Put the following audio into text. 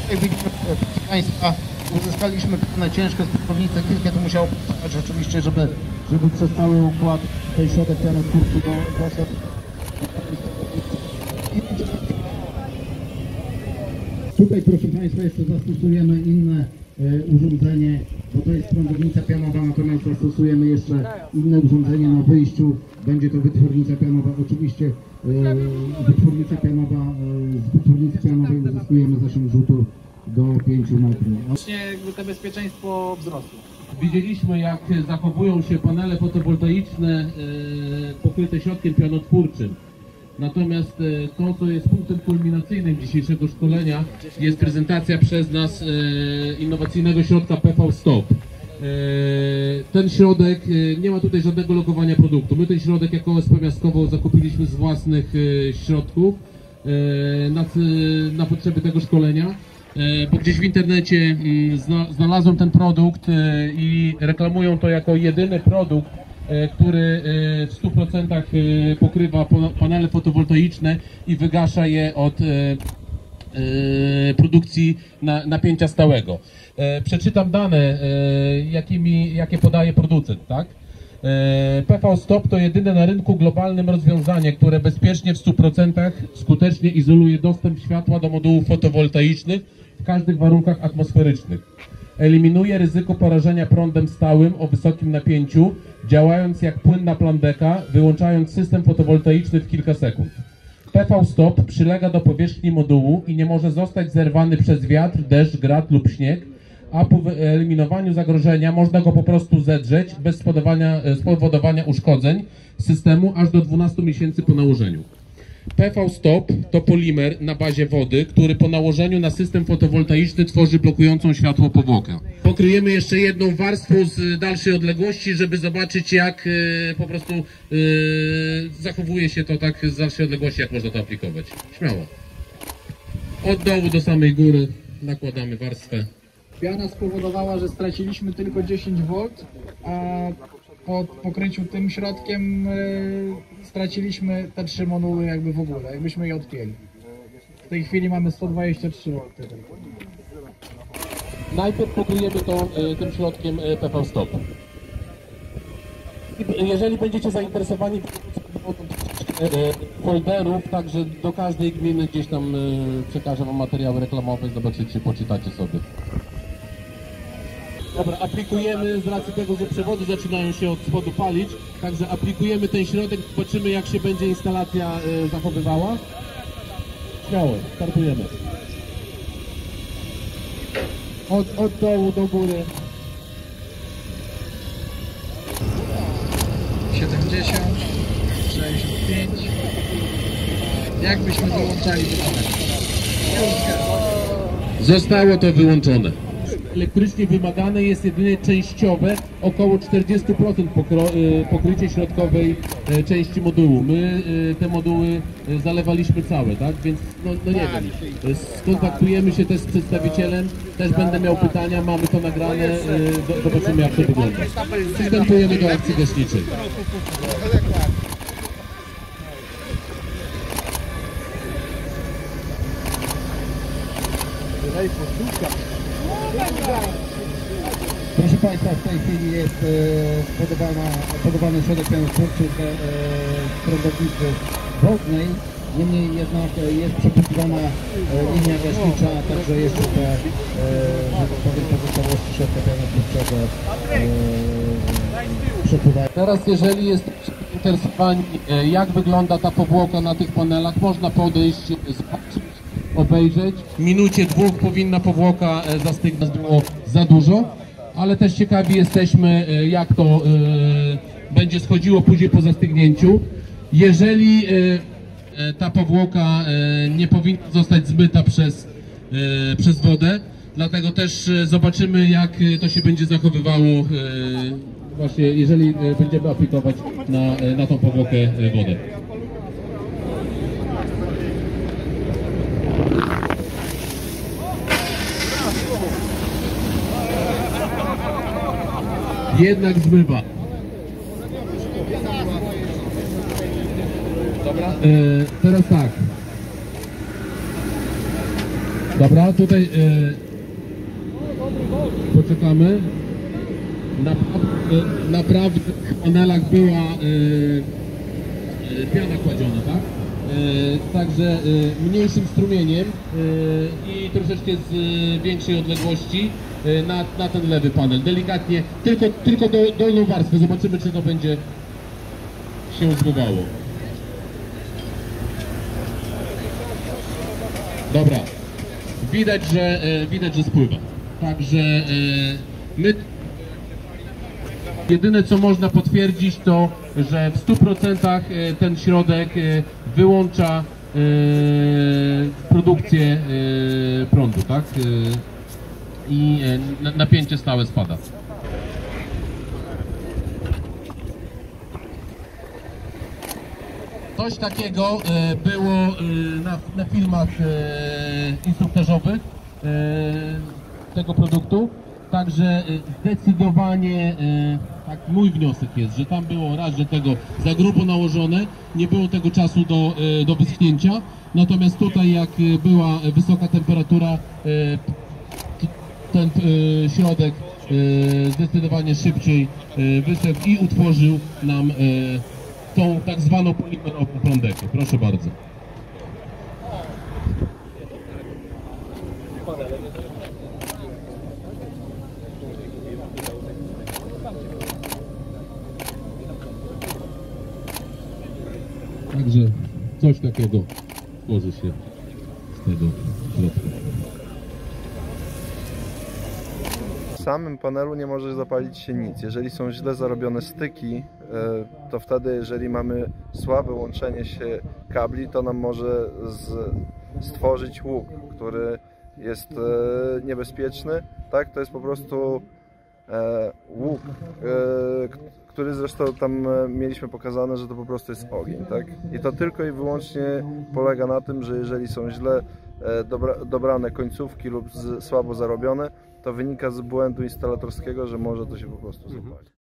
Tutaj widzimy, proszę Państwa, uzyskaliśmy pewne ciężkie sprowadznice. Kilka to musiało powstać rzeczywiście, żeby przez cały układ tej środek pianotwórczy doszedł. Tutaj, proszę Państwa, jeszcze zastosujemy inne urządzenie, bo to jest prądownica pianowa, natomiast zastosujemy jeszcze inne urządzenie na wyjściu. Będzie to wytwornica pianowa. Oczywiście wytwornica pianowa, z wytwornicy pianowej uzyskujemy zasięg rzutu do 5 metrów. Właśnie jakby to bezpieczeństwo wzrostu. Widzieliśmy, jak zachowują się panele fotowoltaiczne pokryte środkiem pianotwórczym. Natomiast to, co jest punktem kulminacyjnym dzisiejszego szkolenia, jest prezentacja przez nas innowacyjnego środka PV Stop. Ten środek, nie ma tutaj żadnego logowania produktu. My ten środek jako OSP Miastkowo zakupiliśmy z własnych środków na potrzeby tego szkolenia, bo gdzieś w internecie znalazłem ten produkt i reklamują to jako jedyny produkt, który w 100% pokrywa panele fotowoltaiczne i wygasza je od produkcji napięcia stałego. Przeczytam dane, jakie podaje producent, tak? PV Stop to jedyne na rynku globalnym rozwiązanie, które bezpiecznie w 100% skutecznie izoluje dostęp światła do modułów fotowoltaicznych w każdych warunkach atmosferycznych. Eliminuje ryzyko porażenia prądem stałym o wysokim napięciu, działając jak płynna plandeka, wyłączając system fotowoltaiczny w kilka sekund. PV Stop przylega do powierzchni modułu i nie może zostać zerwany przez wiatr, deszcz, grad lub śnieg, a po wyeliminowaniu zagrożenia można go po prostu zedrzeć bez spowodowania uszkodzeń systemu aż do 12 miesięcy po nałożeniu. PV Stop to polimer na bazie wody, który po nałożeniu na system fotowoltaiczny tworzy blokującą światło powłokę. Pokryjemy jeszcze jedną warstwą z dalszej odległości, żeby zobaczyć, jak po prostu zachowuje się to tak z dalszej odległości, jak można to aplikować. Śmiało. Od dołu do samej góry nakładamy warstwę. Piana spowodowała, że straciliśmy tylko 10 V, a po pokryciu tym środkiem straciliśmy te 3 moduły jakby w ogóle, jakbyśmy je odpięli. W tej chwili mamy 123 V. Najpierw pokryjemy to tym środkiem PV Stop. Jeżeli będziecie zainteresowani folderów, także do każdej gminy gdzieś tam przekażę wam materiały reklamowe, zobaczycie, poczytacie sobie. Dobra, aplikujemy z racji tego, że przewody zaczynają się od spodu palić, także aplikujemy ten środek, zobaczymy, jak się będzie instalacja zachowywała. Śmiało, startujemy. Od dołu do góry. 70, 65. Jakbyśmy wyłączali Zostało to wyłączone. Elektrycznie wymagane jest jedynie częściowe, około 40% pokrycie środkowej części modułu. My te moduły zalewaliśmy całe, tak? Więc no nie wiem, skontaktujemy się też z przedstawicielem, też będę miał pytania, mamy to nagrane, zobaczymy, jak to wygląda. Przystępujemy do akcji gaśniczej. Proszę Państwa, w tej chwili jest podawany środek pianotwórczy z prądownicy wodnej. Niemniej jednak jest przebudowana linia gaśnicza, także jeszcze te, że tak powiem, pozostałości środka pianotwórczego przepływają. Teraz, jeżeli jest zainteresowani, jak wygląda ta powłoka na tych panelach, można podejść, zobaczyć, obejrzeć. W minucie, 2 powinna powłoka zastygnąć, było za dużo, ale też ciekawi jesteśmy, jak to będzie schodziło później po zastygnięciu. Jeżeli ta powłoka nie powinna zostać zmyta przez wodę, dlatego też zobaczymy, jak to się będzie zachowywało właśnie, jeżeli będziemy aplikować na tą powłokę wodę. Jednak zmywa. Dobra. Teraz tak. Dobra, tutaj poczekamy. Naprawdę w panelach była piana kładziona, tak? Także mniejszym strumieniem i troszeczkę z większej odległości na ten lewy panel. Delikatnie, tylko dolną warstwę. Zobaczymy, czy to będzie się zmywało. Dobra. Widać, że spływa. Także my... Jedyne, co można potwierdzić, to że w 100% ten środek wyłącza produkcję prądu, tak? I napięcie stałe spada. Coś takiego było na filmach instruktażowych tego produktu. Także zdecydowanie tak mój wniosek jest, że tam było raz, że tego za grubo nałożone, nie było tego czasu do wyschnięcia, natomiast tutaj jak była wysoka temperatura, ten środek zdecydowanie szybciej wyschł i utworzył nam tą tak zwaną polimerową prądekę. Proszę bardzo. Także coś takiego tworzy się z tego środka. W samym panelu nie może zapalić się nic. Jeżeli są źle zarobione styki, to wtedy, jeżeli mamy słabe łączenie się kabli, to nam może stworzyć łuk, który jest niebezpieczny. Tak? To jest po prostu łuk, który zresztą tam mieliśmy pokazane, że to po prostu jest ogień. Tak? I to tylko i wyłącznie polega na tym, że jeżeli są źle dobrane końcówki lub słabo zarobione, to wynika z błędu instalatorskiego, że może to się po prostu zapalić.